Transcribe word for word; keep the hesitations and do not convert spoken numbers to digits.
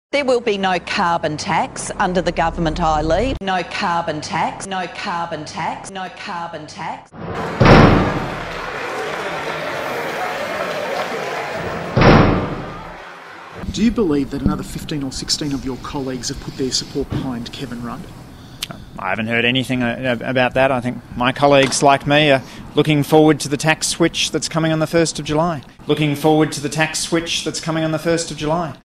There will be no carbon tax under the government I lead. No carbon tax, no carbon tax, no carbon tax. Do you believe that another fifteen or sixteen of your colleagues have put their support behind Kevin Rudd? I haven't heard anything about that. I think my colleagues, like me, are looking forward to the tax switch that's coming on the first of July. Looking forward to the tax switch that's coming on the first of July.